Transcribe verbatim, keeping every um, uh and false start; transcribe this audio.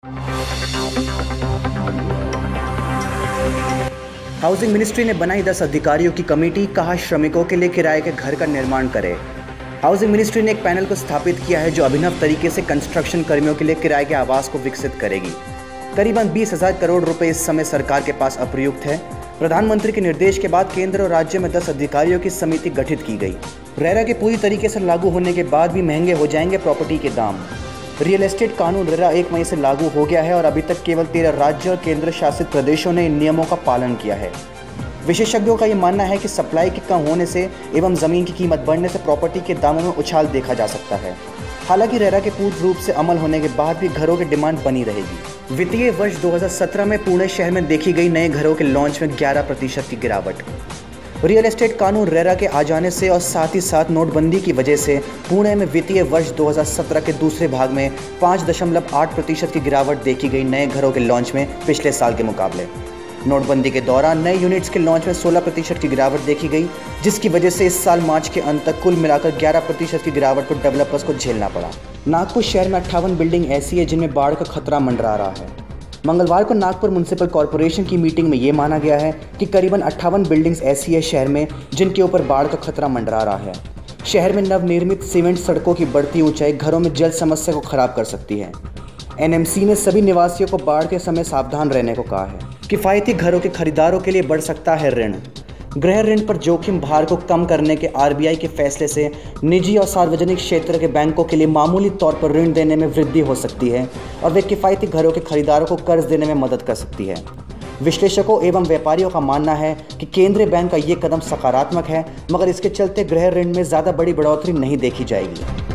Housing ministry ने बनाई दस अधिकारियों की कमेटी, कहा श्रमिकों के लिए किराए के घर का निर्माण करे। हाउसिंग मिनिस्ट्री ने एक पैनल को स्थापित किया है जो अभिनव तरीके से कंस्ट्रक्शन कर्मियों के लिए किराए के आवास को विकसित करेगी। करीबन बीस हजार करोड़ रुपए इस समय सरकार के पास अप्रयुक्त है। प्रधानमंत्री के निर्देश के बाद केंद्र और राज्य में दस अधिकारियों की समिति गठित की गई। रेरा के पूरी तरीके से लागू होने के बाद भी महंगे हो जाएंगे प्रॉपर्टी के दाम। रियल एस्टेट कानून रेरा एक मई से लागू हो गया है और अभी तक केवल तेरह राज्य और केंद्र शासित प्रदेशों ने इन नियमों का पालन किया है। विशेषज्ञों का ये मानना है कि सप्लाई के कम होने से एवं ज़मीन की कीमत बढ़ने से प्रॉपर्टी के दामों में उछाल देखा जा सकता है। हालांकि रेरा के पूर्ण रूप से अमल होने के बाद भी घरों की डिमांड बनी रहेगी। वित्तीय वर्ष दो हज़ार सत्रह में पुणे शहर में देखी गई नए घरों के लॉन्च में ग्यारह प्रतिशत की गिरावट। रियल एस्टेट कानून रेरा के आ जाने से और साथ ही साथ नोटबंदी की वजह से पुणे में वित्तीय वर्ष दो हज़ार सत्रह के दूसरे भाग में पाँच दशमलव आठ प्रतिशत की गिरावट देखी गई नए घरों के लॉन्च में पिछले साल के मुकाबले। नोटबंदी के दौरान नए यूनिट्स के लॉन्च में सोलह प्रतिशत की गिरावट देखी गई, जिसकी वजह से इस साल मार्च के अंत तक कुल मिलाकर ग्यारह प्रतिशत की गिरावट को डेवलपर्स को झेलना पड़ा। नागपुर शहर में अट्ठावन बिल्डिंग ऐसी है जिनमें बाढ़ का खतरा मंडरा रहा है। मंगलवार को नागपुर म्युनिसिपल कॉर्पोरेशन की मीटिंग में ये माना गया है कि करीबन अट्ठावन बिल्डिंग्स ऐसी है शहर में जिनके ऊपर बाढ़ का खतरा मंडरा रहा है। शहर में नवनिर्मित सीमेंट सड़कों की बढ़ती ऊंचाई घरों में जल समस्या को खराब कर सकती है। एन एम सी ने सभी निवासियों को बाढ़ के समय सावधान रहने को कहा है। किफ़ायती घरों के खरीदारों के लिए बढ़ सकता है ऋण। गृह ऋण पर जोखिम भार को कम करने के आर बी आई के फैसले से निजी और सार्वजनिक क्षेत्र के बैंकों के लिए मामूली तौर पर ऋण देने में वृद्धि हो सकती है और वे किफ़ायती घरों के खरीदारों को कर्ज देने में मदद कर सकती है। विश्लेषकों एवं व्यापारियों का मानना है कि केंद्रीय बैंक का ये कदम सकारात्मक है, मगर इसके चलते गृह ऋण में ज़्यादा बड़ी बढ़ोतरी नहीं देखी जाएगी।